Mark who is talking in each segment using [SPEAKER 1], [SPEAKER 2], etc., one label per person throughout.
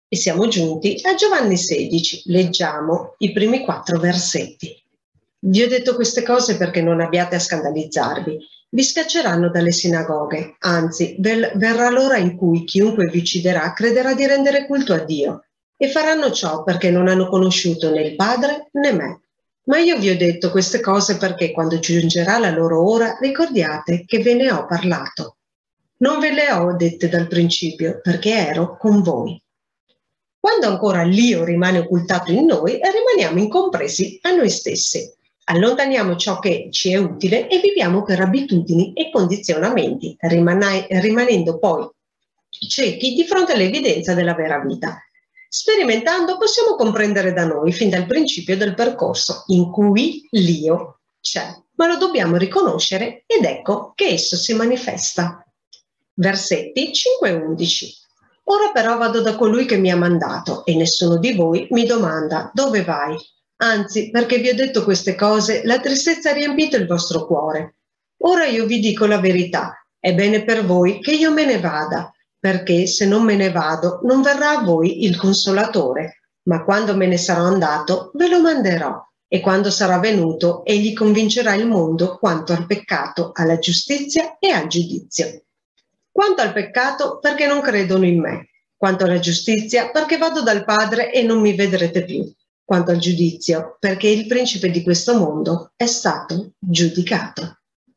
[SPEAKER 1] E siamo giunti a Giovanni 16, leggiamo i primi 4 versetti. Vi ho detto queste cose perché non abbiate a scandalizzarvi. Vi scacceranno dalle sinagoghe, anzi verrà l'ora in cui chiunque vi ucciderà crederà di rendere culto a Dio. E faranno ciò perché non hanno conosciuto né il Padre né me. Ma io vi ho detto queste cose perché quando giungerà la loro ora ricordiate che ve ne ho parlato. Non ve le ho dette dal principio perché ero con voi. Quando ancora l'io rimane occultato in noi, rimaniamo incompresi a noi stessi. Allontaniamo ciò che ci è utile e viviamo per abitudini e condizionamenti, rimanendo poi ciechi di fronte all'evidenza della vera vita. Sperimentando possiamo comprendere da noi fin dal principio del percorso in cui l'io c'è, ma lo dobbiamo riconoscere ed ecco che esso si manifesta. Versetti 5 e 11. Ora però vado da colui che mi ha mandato e nessuno di voi mi domanda dove vai. Anzi, perché vi ho detto queste cose, la tristezza ha riempito il vostro cuore. Ora io vi dico la verità, è bene per voi che io me ne vada, perché se non me ne vado non verrà a voi il Consolatore, ma quando me ne sarò andato ve lo manderò e quando sarà venuto egli convincerà il mondo quanto al peccato, alla giustizia e al giudizio. Quanto al peccato, perché non credono in me. Quanto alla giustizia, perché vado dal Padre e non mi vedrete più. Quanto al giudizio, perché il principe di questo mondo è stato giudicato.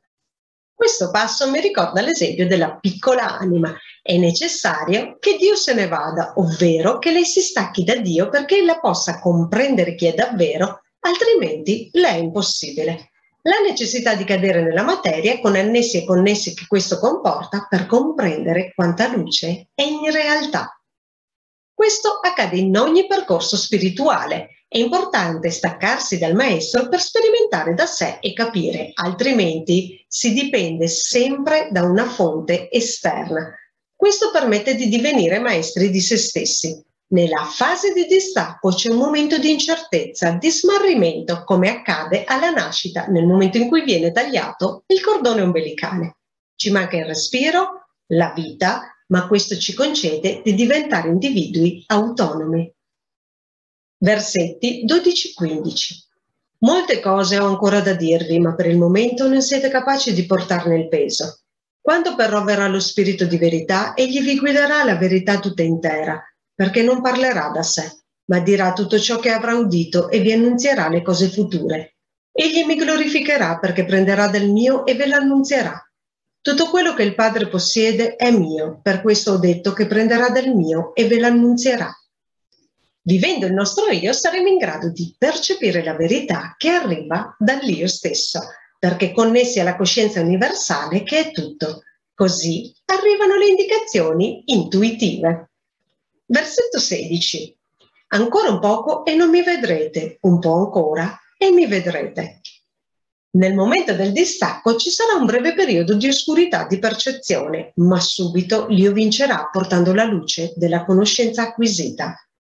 [SPEAKER 1] Questo passo mi ricorda l'esempio della piccola anima. È necessario che Dio se ne vada, ovvero che lei si stacchi da Dio perché ella possa comprendere chi è davvero, altrimenti le è impossibile. La necessità di cadere nella materia, con annessi e connessi che questo comporta, per comprendere quanta luce è in realtà. Questo accade in ogni percorso spirituale. È importante staccarsi dal maestro per sperimentare da sé e capire, altrimenti si dipende sempre da una fonte esterna. Questo permette di divenire maestri di se stessi. Nella fase di distacco c'è un momento di incertezza, di smarrimento, come accade alla nascita, nel momento in cui viene tagliato il cordone ombelicale. Ci manca il respiro, la vita, ma questo ci concede di diventare individui autonomi. Versetti 12-15. Molte cose ho ancora da dirvi, ma per il momento non siete capaci di portarne il peso. Quando però verrà lo Spirito di verità, egli vi guiderà la verità tutta intera, perché non parlerà da sé, ma dirà tutto ciò che avrà udito e vi annunzierà le cose future. Egli mi glorificherà perché prenderà del mio e ve l'annunzierà. Tutto quello che il Padre possiede è mio, per questo ho detto che prenderà del mio e ve l'annunzierà. Vivendo il nostro io saremo in grado di percepire la verità che arriva dall'io stesso, perché connessi alla coscienza universale che è tutto. Così arrivano le indicazioni intuitive. Versetto 16. Ancora un poco e non mi vedrete, un po' ancora e mi vedrete. Nel momento del distacco ci sarà un breve periodo di oscurità di percezione, ma subito l'io vincerà portando la luce della conoscenza acquisita.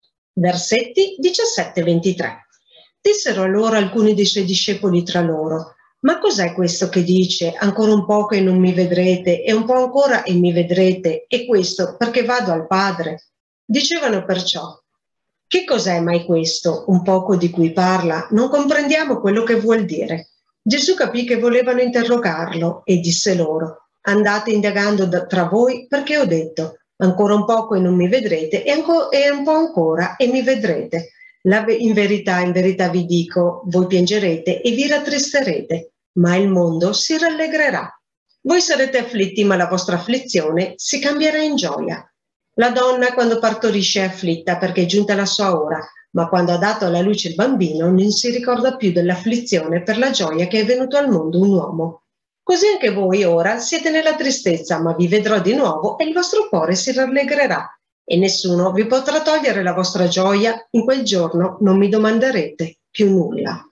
[SPEAKER 1] Versetti 17-23. Dissero allora alcuni dei suoi discepoli tra loro: ma cos'è questo che dice ancora un poco e non mi vedrete e un po' ancora e mi vedrete, e questo perché vado al Padre? Dicevano perciò: che cos'è mai questo un poco di cui parla? Non comprendiamo quello che vuol dire. Gesù capì che volevano interrogarlo e disse loro: andate indagando tra voi, perché ho detto ancora un poco e non mi vedrete e un po' ancora e mi vedrete. In verità vi dico, voi piangerete e vi rattristerete, ma il mondo si rallegrerà. Voi sarete afflitti, ma la vostra afflizione si cambierà in gioia. La donna quando partorisce è afflitta perché è giunta la sua ora, ma quando ha dato alla luce il bambino non si ricorda più dell'afflizione per la gioia che è venuto al mondo un uomo. Così anche voi ora siete nella tristezza, ma vi vedrò di nuovo e il vostro cuore si rallegrerà. E nessuno vi potrà togliere la vostra gioia, in quel giorno non mi domanderete più nulla.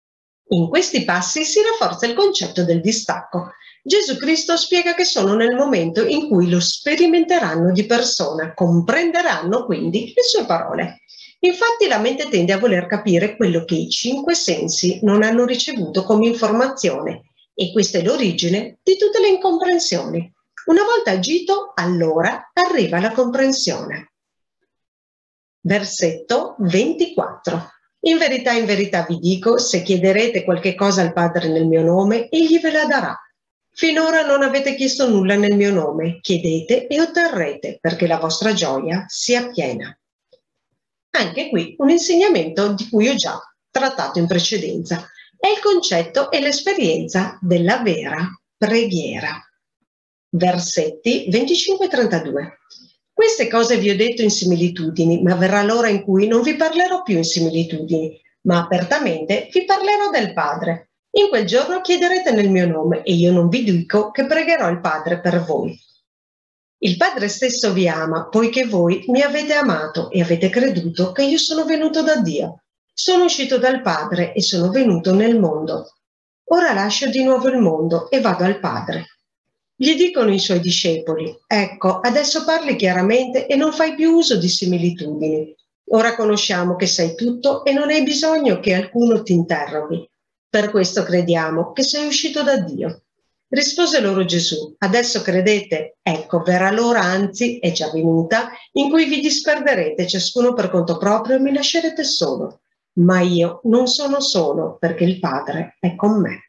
[SPEAKER 1] In questi passi si rafforza il concetto del distacco. Gesù Cristo spiega che sono nel momento in cui lo sperimenteranno di persona, comprenderanno quindi le sue parole. Infatti la mente tende a voler capire quello che i 5 sensi non hanno ricevuto come informazione, e questa è l'origine di tutte le incomprensioni. Una volta agito, allora arriva la comprensione. Versetto 24. In verità vi dico, se chiederete qualche cosa al Padre nel mio nome, egli ve la darà. Finora non avete chiesto nulla nel mio nome, chiedete e otterrete, perché la vostra gioia sia piena. Anche qui un insegnamento di cui ho già trattato in precedenza. È il concetto e l'esperienza della vera preghiera. Versetti 25 e 32. Queste cose vi ho detto in similitudini, ma verrà l'ora in cui non vi parlerò più in similitudini, ma apertamente vi parlerò del Padre. In quel giorno chiederete nel mio nome e io non vi dico che pregherò il Padre per voi. Il Padre stesso vi ama, poiché voi mi avete amato e avete creduto che io sono venuto da Dio. Sono uscito dal Padre e sono venuto nel mondo. Ora lascio di nuovo il mondo e vado al Padre. Gli dicono i suoi discepoli: ecco, adesso parli chiaramente e non fai più uso di similitudini. Ora conosciamo che sai tutto e non hai bisogno che alcuno ti interroghi. Per questo crediamo che sei uscito da Dio. Rispose loro Gesù: adesso credete? Ecco, verrà l'ora, anzi è già venuta, in cui vi disperderete ciascuno per conto proprio e mi lascerete solo. Ma io non sono solo, perché il Padre è con me.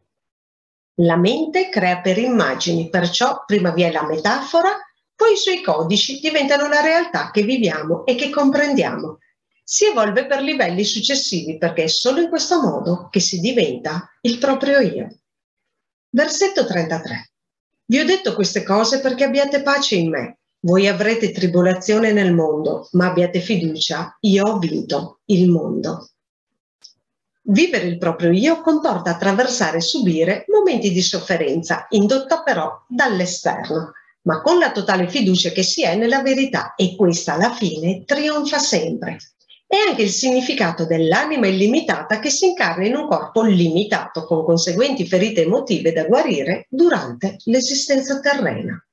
[SPEAKER 1] La mente crea per immagini, perciò prima vi è la metafora, poi i suoi codici diventano la realtà che viviamo e che comprendiamo. Si evolve per livelli successivi perché è solo in questo modo che si diventa il proprio io. Versetto 33. Vi ho detto queste cose perché abbiate pace in me. Voi avrete tribolazione nel mondo, ma abbiate fiducia, io ho vinto il mondo. Vivere il proprio io comporta attraversare e subire momenti di sofferenza, indotta però dall'esterno, ma con la totale fiducia che si è nella verità, e questa alla fine trionfa sempre. È anche il significato dell'anima illimitata che si incarna in un corpo limitato, con conseguenti ferite emotive da guarire durante l'esistenza terrena.